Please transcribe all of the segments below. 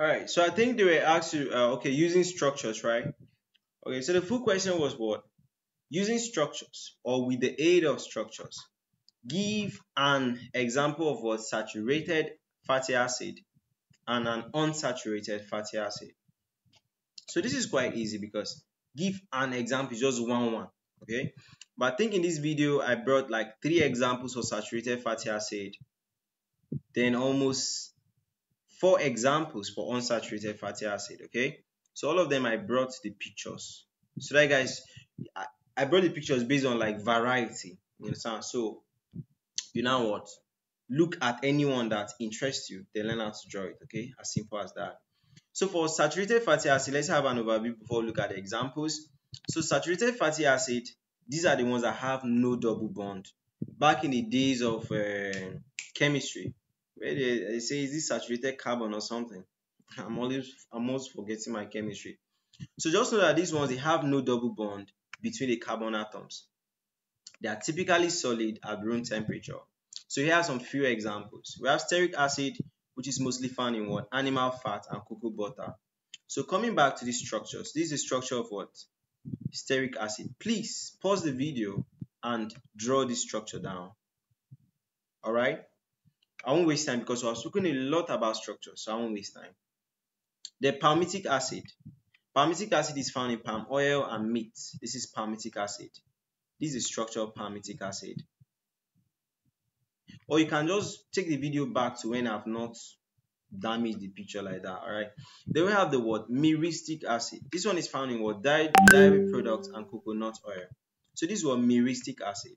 All right, so I think they were asked you, okay, using structures, right? Okay, so the full question was what? Using structures or with the aid of structures, give an example of what saturated fatty acid and an unsaturated fatty acid. So this is quite easy because give an example is just one, okay? But I think in this video, I brought like 3 examples of saturated fatty acid, then almost 4 examples for unsaturated fatty acid, okay? So all of them I brought the pictures. So that guys, I brought the pictures based on like variety, you understand? So you know what? Look at anyone that interests you, then learn how to draw it, okay? As simple as that. So for saturated fatty acid, let's have an overview before we look at the examples. So saturated fatty acid, these are the ones that have no double bond. Back in the days of chemistry, where they say, is this saturated carbon or something? I'm almost forgetting my chemistry. So just know that these ones, they have no double bond between the carbon atoms. They are typically solid at room temperature. So here are some few examples. We have stearic acid, which is mostly found in what? Animal fat and cocoa butter. So coming back to these structures, this is the structure of what? Stearic acid. Please pause the video and draw this structure down. All right? I won't waste time because we have spoken a lot about structure, so I won't waste time. The palmitic acid. Palmitic acid is found in palm oil and meat. This is palmitic acid. This is the structure of palmitic acid. Or you can just take the video back to when I've not damaged the picture like that. All right. Then we have the word myristic acid. This one is found in what? Dairy products and coconut oil. So this was myristic acid.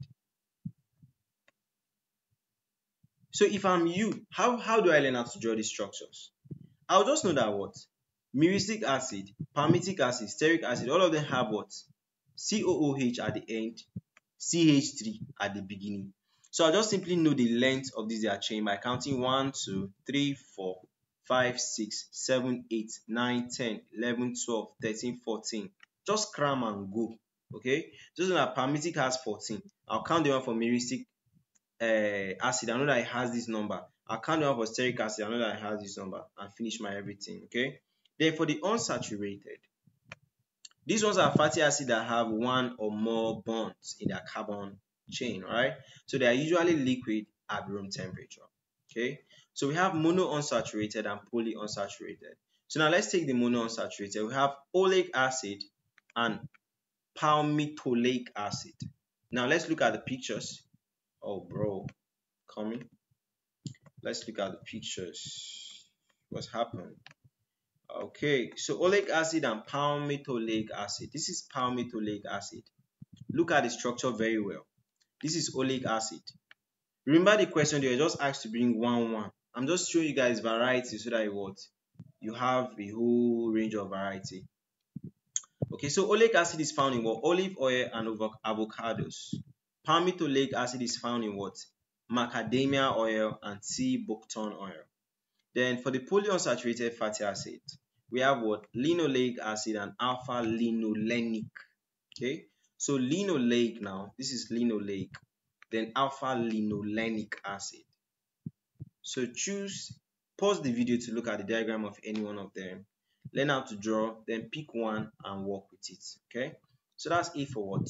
So if I'm you, how do I learn how to draw these structures? I'll just know that what? Myristic acid, palmitic acid, stearic acid, all of them have what? COOH at the end, CH3 at the beginning. So I'll just simply know the length of this their chain by counting 1, 2, 3, 4, 5, 6, 7, 8, 9, 10, 11, 12, 13, 14. Just cram and go. Okay? Just know that palmitic has 14. I'll count the one for myristic acid. I know that it has this number. I'll count the one for stearic acid. I know that it has this number and finish my everything. Okay? Then for the unsaturated, these ones are fatty acids that have 1 or more bonds in their carbon chain, right? So they are usually liquid at room temperature. Okay, so we have monounsaturated and polyunsaturated. So now let's take the monounsaturated. We have oleic acid and palmitoleic acid. Now let's look at the pictures. Oh, bro, coming. Let's look at the pictures. What's happened? Okay, so oleic acid and palmitoleic acid. This is palmitoleic acid. Look at the structure very well. This is oleic acid. Remember the question, they were just asked to bring 1. I'm just showing you guys variety so that you have a whole range of variety. Okay, so oleic acid is found in what? Olive oil and avocados. Palmitoleic acid is found in what? Macadamia oil and tea buckthorn oil. Then for the polyunsaturated fatty acid, we have what? Linoleic acid and alpha linolenic. Okay, so linoleic now, this is linoleic, then alpha linolenic acid. So pause the video to look at the diagram of any one of them, learn how to draw, then pick one and work with it. Okay, so that's it for what?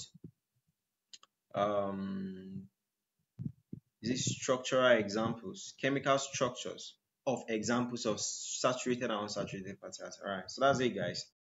These structural examples, chemical structures of examples of saturated and unsaturated fatty acids. All right, so that's it, guys.